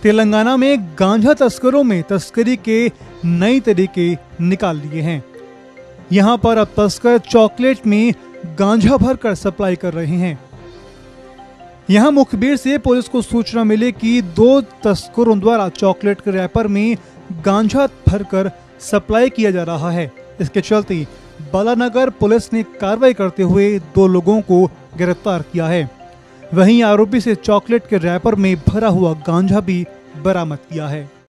तेलंगाना में गांजा तस्करों में तस्करी के नए तरीके निकाल लिए हैं। यहां पर अब तस्कर चॉकलेट में गांजा भरकर सप्लाई कर रहे हैं। यहां मुखबिर से पुलिस को सूचना मिली कि 2 तस्करों द्वारा चॉकलेट के रैपर में गांजा भरकर सप्लाई किया जा रहा है। इसके चलते बालानगर पुलिस ने कार्रवाई करते हुए 2 लोगों को गिरफ्तार किया है। वहीं आरोपी से चॉकलेट के रैपर में भरा हुआ गांजा भी बरामद किया है।